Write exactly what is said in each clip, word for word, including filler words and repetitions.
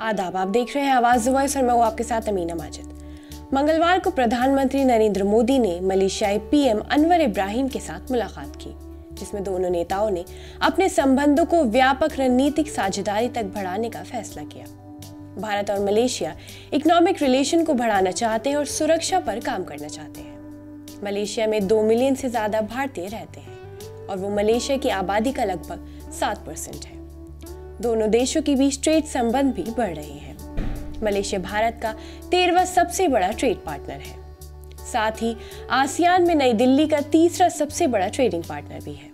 आदाब, आप देख रहे हैं आवाज वॉइस और मैं हूं आपके साथ अमीना माजिद। मंगलवार को प्रधानमंत्री नरेंद्र मोदी ने मलेशियाई पीएम अनवर इब्राहिम के साथ मुलाकात की, जिसमें दोनों नेताओं ने अपने संबंधों को व्यापक रणनीतिक साझेदारी तक बढ़ाने का फैसला किया। भारत और मलेशिया इकोनॉमिक रिलेशन को बढ़ाना चाहते हैं और सुरक्षा पर काम करना चाहते हैं। मलेशिया में दो मिलियन से ज्यादा भारतीय रहते हैं और वो मलेशिया की आबादी का लगभग सात परसेंट है। दोनों देशों के बीच ट्रेड संबंध भी बढ़ रहे हैं। मलेशिया भारत का तेरहवां सबसे बड़ा ट्रेड पार्टनर है। साथ ही आसियान में नई दिल्ली का तीसरा सबसे बड़ा ट्रेडिंग पार्टनर भी है।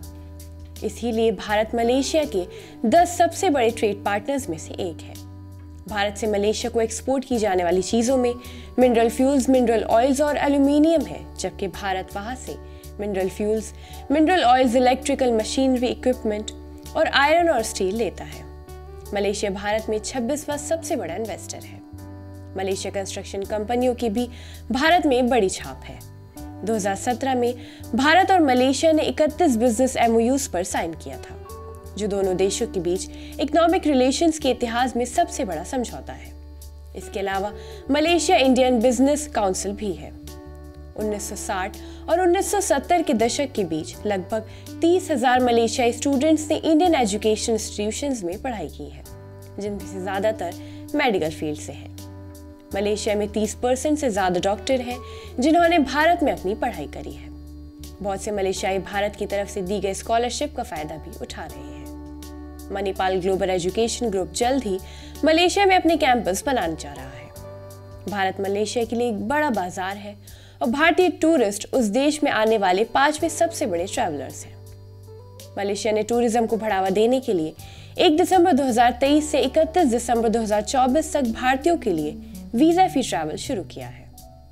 इसीलिए भारत मलेशिया के दस सबसे बड़े ट्रेड पार्टनर्स में से एक है। भारत से मलेशिया को एक्सपोर्ट की जाने वाली चीजों में मिनरल फ्यूल्स, मिनरल ऑयल्स और एल्यूमिनियम है, जबकि भारत वहां से mineral fuels, mineral oils, electrical machinery, equipment और आयरन और स्टील लेता है। मलेशिया भारत में छब्बीसवां सबसे बड़ा इन्वेस्टर है। मलेशिया कंस्ट्रक्शन कंपनियों की भी भारत में बड़ी छाप है। दो हज़ार सत्रह में भारत और मलेशिया ने इकतीस बिजनेस एमओयूज पर साइन किया था, जो दोनों देशों के बीच इकोनॉमिक रिलेशंस के इतिहास में सबसे बड़ा समझौता है। इसके अलावा मलेशिया इंडियन बिजनेस काउंसिल भी है। उन्नीस सौ साठ और उन्नीस सौ सत्तर के दशक के बीच लगभग तीस हजार मलेशियाई स्टूडेंट्स ने इंडियन एजुकेशन इंस्टीट्यूशंस में पढ़ाई की है, जिनमें से ज्यादातर मेडिकल फील्ड से हैं। मलेशिया में तीस परसेंट से ज्यादा डॉक्टर हैं जिन्होंने भारत में अपनी पढ़ाई करी है। बहुत से मलेशियाई भारत की तरफ से दी गई स्कॉलरशिप का फायदा भी उठा रहे हैं। मणिपाल ग्लोबल एजुकेशन ग्रुप जल्द ही मलेशिया में अपने कैंपस बनाने जा रहा है। भारत मलेशिया के लिए एक बड़ा बाजार है और भारतीय टूरिस्ट उस देश में आने वाले पांचवें सबसे बड़े ट्रैवलर्स हैं। मलेशिया ने टूरिज्म को बढ़ावा देने के लिए एक दिसंबर दो हज़ार तेईस से इकतीस दिसंबर दो हज़ार चौबीस तक भारतीयों के लिए वीजा फ्री ट्रैवल शुरू किया है।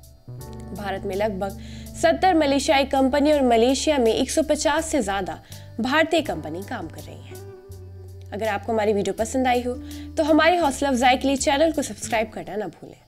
भारत में लगभग सत्तर मलेशियाई कंपनी और मलेशिया में एक सौ पचास से ज्यादा भारतीय कंपनी काम कर रही हैं। अगर आपको हमारी वीडियो पसंद आई हो तो हमारी हौसला अफजाई के लिए चैनल को सब्सक्राइब करना ना भूलें।